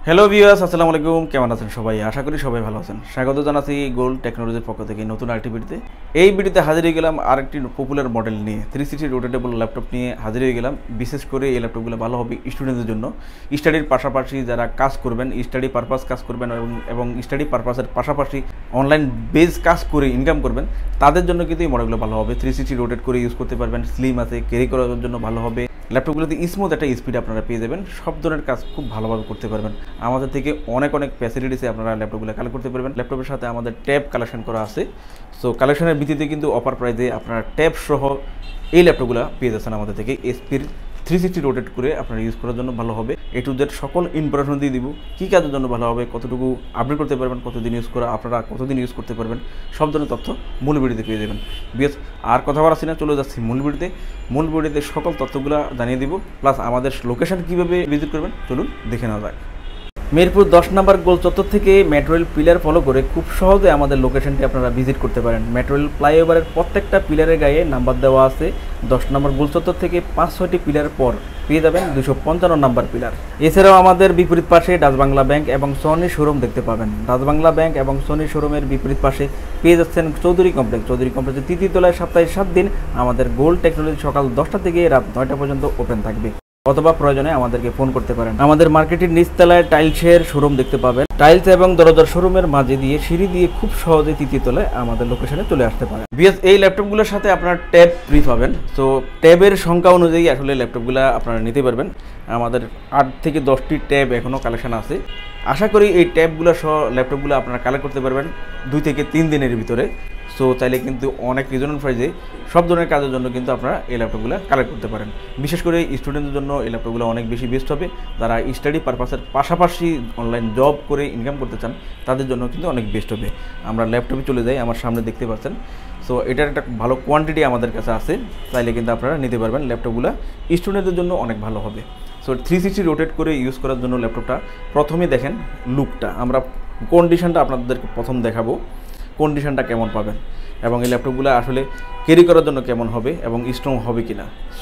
Hello viewers, আসসালামু আলাইকুম। কেমন আছেন সবাই? আশা করি সবাই ভালো আছেন। স্বাগত জানাচ্ছি গোল্ড টেকনোলজির পক্ষ থেকে নতুন আরেকটি ভিডিওতে। এই ভিডিওতে হাজির হয়ে গেলাম আরেকটি পপুলার মডেল নিয়ে, 360 রোটেটেবল ল্যাপটপ নিয়ে হাজির হয়ে গেলাম। বিশেষ করে এই ল্যাপটপগুলো ভালো হবে স্টুডেন্টদের জন্য, স্টাডির পাশাপাশি যারা কাজ করবেন, স্টাডি পারপাস কাজ করবেন এবং স্টাডি পারপাসের পাশাপাশি অনলাইন বেস কাজ করে ইনকাম করবেন, তাদের জন্য কিন্তু এই মডেলগুলো ভালো হবে। 360 রোটেট করে ইউজ করতে পারবেন, স্লিম আছে, ক্যারি করার জন্য ভালো হবে। ল্যাপটপগুলোতে স্মুথ একটা স্পিড আপনারা পেয়ে যাবেন, সব ধরনের কাজ খুব ভালোভাবে করতে পারবেন। আমাদের থেকে অনেক ফ্যাসিলিটিসে আপনারা ল্যাপটপগুলো কালেক্ট করতে পারবেন। ল্যাপটপের সাথে আমাদের ট্যাব কালেকশন করা আছে। সো কালেকশনের ভিত্তিতে কিন্তু অফার প্রাইসে আপনারা ট্যাব সহ এই ল্যাপটপগুলো পেয়ে যাচ্ছেন আমাদের থেকে। এসপির 360 রোটেট করে আপনারা ইউজ করার জন্য ভালো হবে। এ টু জেড সকল ইনফরমেশন দিয়ে দিব, কী কাজের জন্য ভালো হবে, কতটুকু আপডেট করতে পারবেন, কতদিন ইউজ করা, আপনারা কতদিন ইউজ করতে পারবেন, সব ধরনের তথ্য মূল ভিডিওতে পেয়ে যাবেন। বিএস আর কথা বলা না, চলে যাচ্ছি মূল ভিডিওতে সকল তথ্যগুলো জানিয়ে দিব, প্লাস আমাদের লোকেশন কীভাবে ভিজিট করবেন চলুন দেখে নেওয়া যায়। মিরপুর 10 নম্বর গোল চত্বর থেকে মেট্রো রেল পিলার ফলো করে খুব সহজে আমাদের লোকেশনটি আপনারা ভিজিট করতে পারেন। মেট্রো রেল ফ্লাইওভারের প্রত্যেকটা পিলারের গায়ে নাম্বার দেওয়া আছে। 10 নম্বর গোল চত্বর থেকে 5-6টি পিলার পর পেয়ে যাবেন 255 নম্বর পিলার। এছাড়াও আমাদের বিপরীত পাশে ডাচ বাংলা ব্যাংক এবং সনি শোরুম দেখতে পাবেন। ডাচ বাংলা ব্যাংক এবং সনি শোরুমের বিপরীত পাশে পেয়ে যাচ্ছেন চৌধুরী কমপ্লেক্সের 3য় তলায় সপ্তাহে 7 দিন আমাদের গোল্ড টেকনোলজি সকাল 10টা থেকে রাত 9টা পর্যন্ত ওপেন থাকবে, অথবা প্রয়োজনে আমাদেরকে ফোন করতে পারেন। আমাদের মার্কেটের নিচতলায় টাইলসের শোরুম দেখতে পাবেন। টাইলস এবং দরজার শোরুমের মাঝে দিয়ে সিঁড়ি দিয়ে খুব সহজে 3য় তলায় আমাদের লোকেশনে চলে আসতে পারেন। বিএস এই ল্যাপটপগুলোর সাথে আপনারা ট্যাব ফ্রি পাবেন। তো ট্যাবের সংখ্যা অনুযায়ী আসলে ল্যাপটপগুলো আপনারা নিতে পারবেন। আমাদের 8 থেকে 10টি ট্যাব এখনও কালেকশন আছে। আশা করি এই ট্যাবগুলো সহ ল্যাপটপগুলো আপনারা কালেক্ট করতে পারবেন 2 থেকে 3 দিনের ভিতরে। সো চাইলে কিন্তু অনেক রিজনেবল প্রাইসে সব ধরনের কাজের জন্য কিন্তু আপনারা এই ল্যাপটপগুলো কালেক্ট করতে পারেন। বিশেষ করে স্টুডেন্টদের জন্য এই ল্যাপটপগুলো অনেক বেশি বেস্ট হবে। যারা স্টাডি পারপাসের পাশাপাশি অনলাইন জব করে ইনকাম করতে চান, তাদের জন্য কিন্তু অনেক বেস্ট হবে। আমরা ল্যাপটপে চলে যাই, আমার সামনে দেখতে পাচ্ছেন। সো এটার একটা ভালো কোয়ান্টিটি আমাদের কাছে আছে, চাইলে কিন্তু আপনারা নিতে পারবেন। ল্যাপটপগুলো স্টুডেন্টদের জন্য অনেক ভালো হবে। সো 360 রোটেট করে ইউজ করার জন্য ল্যাপটপটা প্রথমে দেখেন লুকটা, আমরা কন্ডিশনটা আপনাদেরকে প্রথম দেখাবো, কন্ডিশনটা কেমন পাবেন এবং এই ল্যাপটপগুলো আসলে ক্যারি করার জন্য কেমন হবে এবং স্ট্রং হবে কিনা।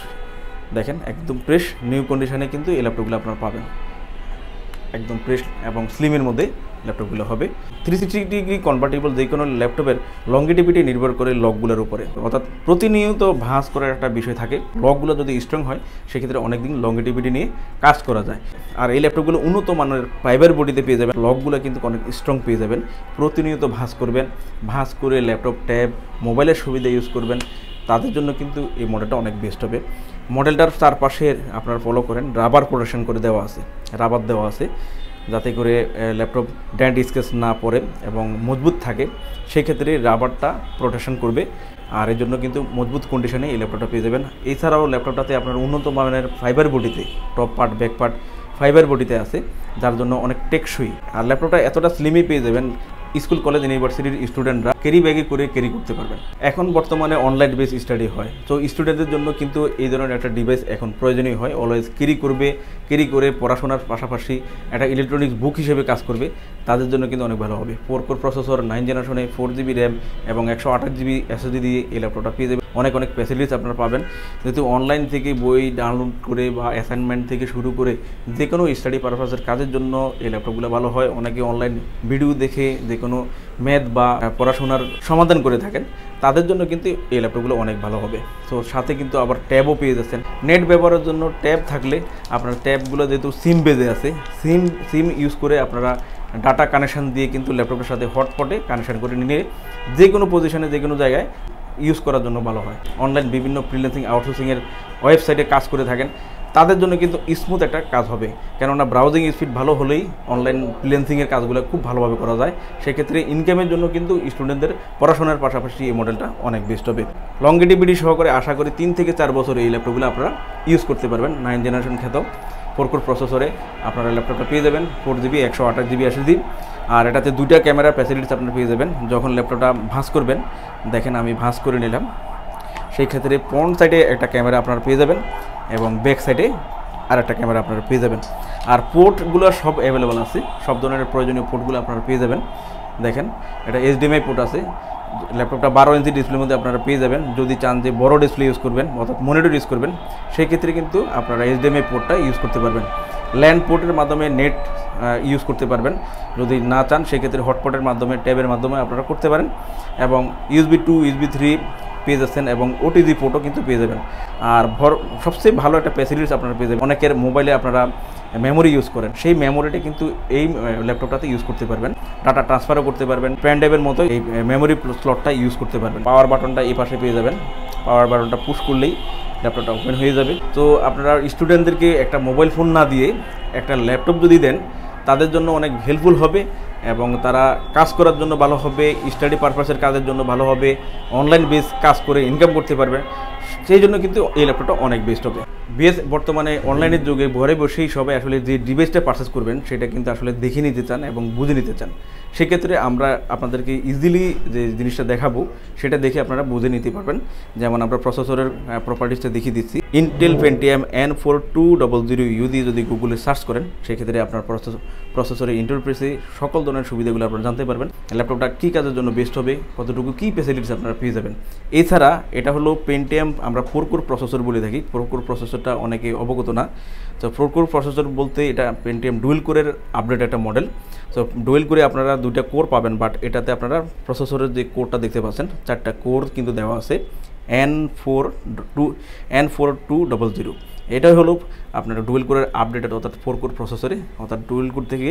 দেখেন একদম ফ্রেশ নিউ কন্ডিশনে কিন্তু এই ল্যাপটপগুলো আপনারা পাবেন, একদম ফ্রেশ এবং স্লিমের মধ্যে ল্যাপটপগুলো হবে। 360 ডিগ্রি কনভার্টেবল যে কোনো ল্যাপটপের লংগিটিভিটি নির্ভর করে লকগুলোর উপরে, অর্থাৎ প্রতিনিয়ত ভাঁজ করার একটা বিষয় থাকে। লকগুলো যদি স্ট্রং হয় সেক্ষেত্রে অনেকদিন লংগিটিভিটি নিয়ে কাজ করা যায়। আর এই ল্যাপটপগুলো উন্নত মানের ফাইবার বডিতে পেয়ে যাবেন, লকগুলো কিন্তু অনেক স্ট্রং পেয়ে যাবেন। প্রতিনিয়ত ভাঁজ করবেন, ভাঁজ করে ল্যাপটপ, ট্যাব, মোবাইলের সুবিধা ইউজ করবেন, তাদের জন্য কিন্তু এই মডেলটা অনেক বেস্ট হবে। মডেলটার চারপাশে আপনারা ফলো করেন রাবার প্রোটেকশন করে দেওয়া আছে, রাবার দেওয়া আছে যাতে করে ল্যাপটপ ড্যান্ট স্কেচ না পড়ে এবং মজবুত থাকে। সেক্ষেত্রে রাবারটা প্রোটেকশন করবে, আর এর জন্য কিন্তু মজবুত কন্ডিশনে এই ল্যাপটপটা পেয়ে যাবেন। এছাড়াও ল্যাপটপটাতে আপনার উন্নত মানের ফাইবার বডিতে, top part, back part fibre বডিতে আছে, যার জন্য অনেক টেকসই। আর ল্যাপটপটা এতটা স্লিমই পেয়ে যাবেন, স্কুল, কলেজ, ইউনিভার্সিটির স্টুডেন্টরা ক্যারি ব্যাগে করে ক্যারি করতে পারবেন। এখন বর্তমানে অনলাইন বেস স্টাডি হয়, তো স্টুডেন্টদের জন্য কিন্তু এই ধরনের একটা ডিভাইস এখন প্রয়োজনীয় হয়। অলওয়েজ ক্যারি করবে, ক্যারি করে পড়াশোনার পাশাপাশি একটা ইলেকট্রনিক্স বুক হিসেবে কাজ করবে, তাদের জন্য কিন্তু অনেক ভালো হবে। 4 কোর প্রসেসর, 9 জেনারেশনে, 4 জিবি র্যাম এবং 128 জিবি এসএসডি দিয়ে এই ল্যাপটপটা পেয়ে যাবে। অনেক ফ্যাসিলিটিস আপনারা পাবেন, যেহেতু অনলাইন থেকে বই ডাউনলোড করে বা অ্যাসাইনমেন্ট থেকে শুরু করে যে কোনো স্টাডি পারপাসের কাজের জন্য এই ল্যাপটপগুলো ভালো হয়। অনেকে অনলাইন ভিডিও দেখে যে কোনো ম্যাথ বা পড়াশোনার সমাধান করে থাকেন, তাদের জন্য কিন্তু এই ল্যাপটপগুলো অনেক ভালো হবে। তো সাথে কিন্তু আবার ট্যাবও পেয়ে যাচ্ছেন। নেট ব্যবহারের জন্য ট্যাব থাকলে আপনার ট্যাবগুলো যেহেতু সিম বেজে আছে, সিম ইউজ করে আপনারা ডাটা কানেকশান দিয়ে কিন্তু ল্যাপটপের সাথে হটস্পটে কানেকশান করে নিয়ে যে কোনো পজিশনে, যে কোনো জায়গায় ইউজ করার জন্য ভালো হয়। অনলাইন বিভিন্ন ফ্রিল্যান্সিং, আউটসোর্সিংয়ের ওয়েবসাইটে কাজ করে থাকেন, তাদের জন্য কিন্তু স্মুথ একটা কাজ হবে, কেননা ব্রাউজিং স্পিড ভালো হলেই অনলাইন ফ্রিল্যান্সিংয়ের কাজগুলো খুব ভালোভাবে করা যায়। সেক্ষেত্রে ইনকামের জন্য কিন্তু স্টুডেন্টদের পড়াশোনার পাশাপাশি এই মডেলটা অনেক বেস্ট হবে। লংগিটিভিটি সহকারে আশা করি 3 থেকে 4 বছর এই ল্যাপটপগুলো আপনারা ইউজ করতে পারবেন। 9 জেনারেশন খ্যাত 4 কোর প্রসেসরে আপনারা ল্যাপটপটা পেয়ে যাবেন, 4 জিবি 128 জিবি এসএসডি। আর এটাতে 2টা ক্যামেরার ফ্যাসিলিটিস আপনারা পেয়ে যাবেন। যখন ল্যাপটপটা ভাঁজ করবেন, দেখেন আমি ভাঁজ করে নিলাম, সেই ক্ষেত্রে ফ্রন্ট সাইডে একটা ক্যামেরা আপনারা পেয়ে যাবেন এবং ব্যাক সাইডে আর একটা ক্যামেরা আপনারা পেয়ে যাবেন। আর পোর্টগুলো সব অ্যাভেলেবল আছে, সব ধরনের প্রয়োজনীয় পোর্টগুলো আপনারা পেয়ে যাবেন। দেখেন এটা HDMI পোর্ট আছে, ল্যাপটপটা 12 ইঞ্চি ডিসপ্লের মধ্যে আপনারা পেয়ে যাবেন। যদি চান যে বড় ডিসপ্লে ইউজ করবেন অর্থাৎ মনিটর ইউজ করবেন, সেই ক্ষেত্রে কিন্তু আপনারা HDMI পোর্টটা ইউজ করতে পারবেন। ল্যান্ড পোর্টের মাধ্যমে নেট ইউজ করতে পারবেন। যদি না চান সেক্ষেত্রে হটপটের মাধ্যমে ট্যাবের মাধ্যমে আপনারা করতে পারেন। এবং USB 2 USB 3 পেয়ে যাচ্ছেন এবং OTG পোর্টও কিন্তু পেয়ে যাবেন। আর সবচেয়ে ভালো একটা ফ্যাসিলিটিস আপনারা পেয়ে যাবেন, অনেকের মোবাইলে আপনারা মেমোরি ইউজ করেন, সেই মেমোরিটা কিন্তু এই ল্যাপটপটাতে ইউজ করতে পারবেন। ডাটা ট্রান্সফারও করতে পারবেন, পেন ড্রাইভের মতো এই মেমোরি স্লটটা ইউজ করতে পারবেন। পাওয়ার বাটনটা এই পাশে পেয়ে যাবেন, পাওয়ার বাটনটা পুশ করলেই ল্যাপটপটা ওপেন হয়ে যাবে। তো আপনারা স্টুডেন্টদেরকে একটা মোবাইল ফোন না দিয়ে একটা ল্যাপটপ যদি দেন তাদের জন্য অনেক হেল্পফুল হবে এবং তারা কাজ করার জন্য ভালো হবে, স্টাডি পারপাসের কাজের জন্য ভালো হবে, অনলাইন বেস কাজ করে ইনকাম করতে পারবে। সেই জন্য কিন্তু এই ল্যাপটপটা অনেক বেস্ট হবে। বর্তমানে অনলাইনের যুগে ঘরে বসেই সবাই আসলে যে ডিভাইসটা পারচেস করবেন সেটা কিন্তু আসলে দেখে নিতে চান এবং বুঝে নিতে চান। সেক্ষেত্রে আমরা আপনাদেরকে ইজিলি যে জিনিসটা দেখাবো সেটা দেখে আপনারা বুঝে নিতে পারবেন। যেমন আমরা প্রসেসরের প্রপার্টিসটা দেখিয়ে দিচ্ছি। ইন্টেল পেন্টিয়াম N4200U দিয়ে যদি গুগলে সার্চ করেন সেক্ষেত্রে আপনার প্রসেসরের ইন্টারফেসে সকল ধরনের সুবিধাগুলো আপনারা জানতে পারবেন। ল্যাপটপটা কী কাজের জন্য বেস্ট হবে, কতটুকু কী ফ্যাসিলিটিস আপনারা পেয়ে যাবেন। এছাড়া এটা হলো পেন্টিয়াম আমরা 4 কোর প্রসেসর বলে থাকি। 4 কোর প্রসেসরটা অনেকে অবগত না। তো 4 কোর প্রসেসর বলতে এটা পেন্টিয়াম ডুয়েল কোরের আপডেট একটা মডেল। তো ডুয়েল কোরে আপনারা 2টা কোর পাবেন, বাট এটাতে আপনারা প্রসেসরের যে কোরটা দেখতে পাচ্ছেন 4টা কোর কিন্তু দেওয়া আছে N4200। এটাই হলো আপনার ডুয়েল কোরের আপডেটেড, অর্থাৎ 4 কোর প্রসেসরে, অর্থাৎ ডুয়েল কোর থেকে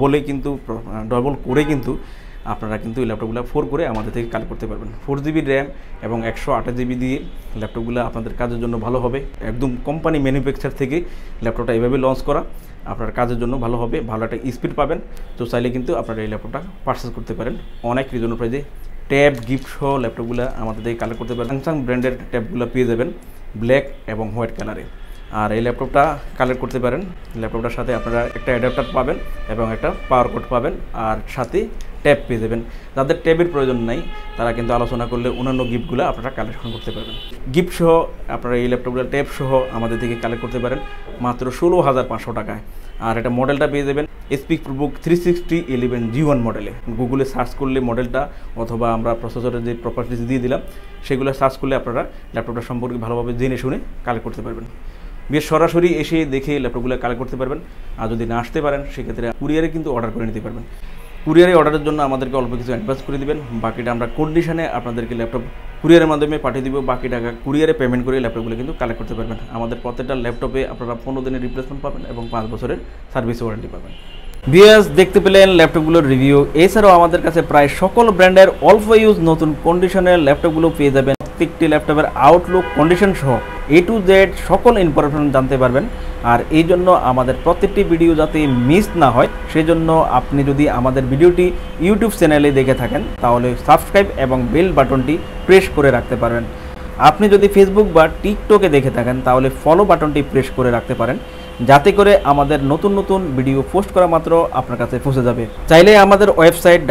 ডবল কোরে কিন্তু আপনারা কিন্তু এই ল্যাপটপগুলো 4 করে আমাদের থেকে কালেক্ট করতে পারবেন। 4GB র্যাম এবং 128GB দিয়ে ল্যাপটপগুলো আপনাদের কাজের জন্য ভালো হবে। একদম কোম্পানি ম্যানুফ্যাকচার থেকে ল্যাপটপটা এভাবে লঞ্চ করা আপনার কাজের জন্য ভালো হবে, ভালো একটা স্পিড পাবেন। তো চাইলে কিন্তু আপনারা এই ল্যাপটপটা পারচেস করতে পারেন অনেক রিজনেবল প্রাইসে। ট্যাব গিফট সহ ল্যাপটপগুলো আমাদের থেকে কালেক্ট করতে পারেন। স্যামসাং ব্র্যান্ডের ট্যাবগুলো পেয়ে যাবেন ব্ল্যাক এবং হোয়াইট কালারে। আর এই ল্যাপটপটা কালেক্ট করতে পারেন। ল্যাপটপটার সাথে আপনারা একটা অ্যাডাপ্টার পাবেন এবং একটা পাওয়ার কোড পাবেন, আর সাথে ট্যাব পেয়ে যাবেন। যাদের ট্যাবের প্রয়োজন নাই তারা কিন্তু আলোচনা করলে অন্যান্য গিফটগুলো আপনারা কালেকশন করতে পারবেন। গিফট সহ আপনারা এই ল্যাপটপগুলো ট্যাব সহ আমাদের থেকে কালেক্ট করতে পারেন মাত্র 16,500 টাকায়। আর এটা মডেলটা পেয়ে যাবেন HP ProBook 36011G1 মডেলে। গুগলে সার্চ করলে মডেলটা অথবা আমরা প্রসেসরের যে প্রপার্টিস দিয়ে দিলাম সেগুলো সার্চ করলে আপনারা ল্যাপটপটা সম্পর্কে ভালোভাবে জেনে শুনে কালেক্ট করতে পারবেন। বেশ সরাসরি এসে দেখে ল্যাপটপগুলো কালেক্ট করতে পারবেন। আর যদি না আসতে পারেন সেক্ষেত্রে কুরিয়ারে কিন্তু অর্ডার করে নিতে পারবেন। কুরিয়ারে অর্ডারের জন্য আমাদেরকে অল্প কিছু অ্যাডভান্স করে দিবেন, বাকিটা আমরা কন্ডিশনে আপনাদেরকে ল্যাপটপ কুরিয়ারের মাধ্যমে পাঠিয়ে দিব। বাকি টাকা কুরিয়ারে পেমেন্ট করে ল্যাপটপগুলো কিন্তু কালেক্ট করতে পারবেন। আমাদের প্রত্যেকটা ল্যাপটপে আপনারা 15 দিনের রিপ্লেসমেন্ট পাবেন এবং 5 বছরের সার্ভিস ওয়ারেন্টি পাবেন। ভিউয়ার্স, দেখতে পেলেন ল্যাপটপগুলোর রিভিউ। এছাড়াও আমাদের কাছে প্রায় সকল ব্র্যান্ডের অল্প ইউজ নতুন কন্ডিশনের ল্যাপটপগুলো পেয়ে যাবেন। প্রত্যেকটি ল্যাপটপের আউটলুক কন্ডিশন সহ A to Z সকল ইনফরমেশন জানতে পারবেন। আর এই জন্য আমাদের প্রত্যেকটি ভিডিও যাতে মিস না হয় সেজন্য আপনি যদি আমাদের ভিডিওটি ইউটিউব চ্যানেলে দেখে থাকেন তাহলে সাবস্ক্রাইব এবং বেল বাটনটি প্রেস করে রাখতে পারবেন। আপনি যদি ফেসবুক বা টিকটকে দেখে থাকেন তাহলে ফলো বাটনটি প্রেস করে রাখতে পারেন, যাতে করে আমাদের নতুন নতুন ভিডিও পোস্ট করা মাত্র আপনার কাছে পৌঁছে যাবে। চাইলে আমাদের ওয়েবসাইট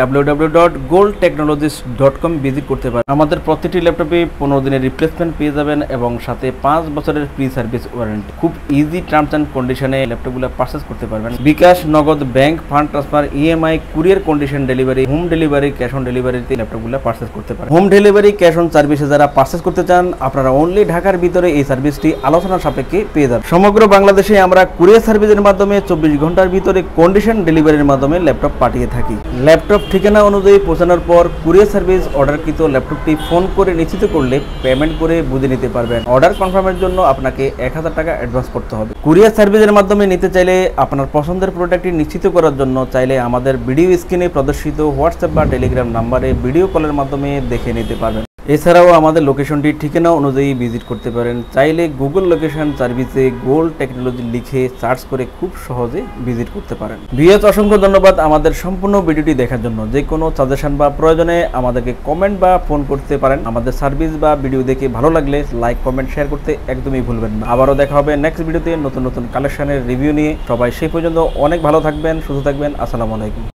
www.goldtechnologies.com ভিজিট করতে পারেন। আমাদের প্রত্যেকটি ল্যাপটপে 15 দিনের রিপ্লেসমেন্ট পেয়ে যাবেন এবং সাথে 5 বছরের ফ্রি সার্ভিস ওয়ারেন্টি। খুব ইজি টার্মস অ্যান্ড কন্ডিশনে ল্যাপটপগুলো পারচেস করতে পারবেন। BKash, Nagad, bank, fund transfer, EMI, courier condition delivery, home delivery, cash on ডেলিভারিতে ল্যাপটপগুলো পারচেস করতে পারেন। হোম ডেলিভারি, ক্যাশ অন সার্ভিসে যারা পারচেস করতে চান আপনারা অনলি ঢাকার ভিতরে এই সার্ভিসটি আলোচনার সাপেক্ষে পেয়ে যাবেন। সমগ্র বাংলাদেশে আমরা কুরিয়ার সার্ভিসের মাধ্যমে 24 ঘন্টার ভিতরে কন্ডিশন ডেলিভারির মাধ্যমে ল্যাপটপ পাঠিয়ে থাকি। ল্যাপটপ ঠিকানা অনুযায়ী পৌঁছানোর পর কুরিয়ার সার্ভিস অর্ডারকৃত ল্যাপটপটি ফোন করে নিশ্চিত করলে পেমেন্ট করে বুঝে নিতে পারবেন। অর্ডার কনফার্মের জন্য আপনাকে 1000 টাকা অ্যাডভান্স করতে হবে। কুরিয়ার সার্ভিসের মাধ্যমে নিতে চাইলে আপনার পছন্দের প্রোডাক্টটি নিশ্চিত করার জন্য চাইলে আমাদের ভিডিও স্ক্রিনে প্রদর্শিত হোয়াটসঅ্যাপ বা টেলিগ্রাম নাম্বারে ভিডিও কলের মাধ্যমে দেখে নিতে পারবেন। এছাড়াও আমাদের লোকেশনটি ঠিকানা অনুযায়ী ভিজিট করতে পারেন। চাইলে গুগল লোকেশন সার্ভিসে গোল্ড টেকনোলজি লিখে সার্চ করে খুব সহজে ভিজিট করতে পারেন। ভিউয়ার্স, অসংখ্য ধন্যবাদ আমাদের সম্পূর্ণ ভিডিওটি দেখার জন্য। যে কোনো সাজেশন বা প্রয়োজনে আমাদেরকে কমেন্ট বা ফোন করতে পারেন। আমাদের সার্ভিস বা ভিডিও দেখে ভালো লাগলে লাইক, কমেন্ট, শেয়ার করতে একদমই ভুলবেন না। আবারও দেখা হবে নেক্সট ভিডিওতে নতুন নতুন কালেকশনের রিভিউ নিয়ে। সবাই সেই পর্যন্ত অনেক ভালো থাকবেন, সুস্থ থাকবেন। আসসালামু আলাইকুম।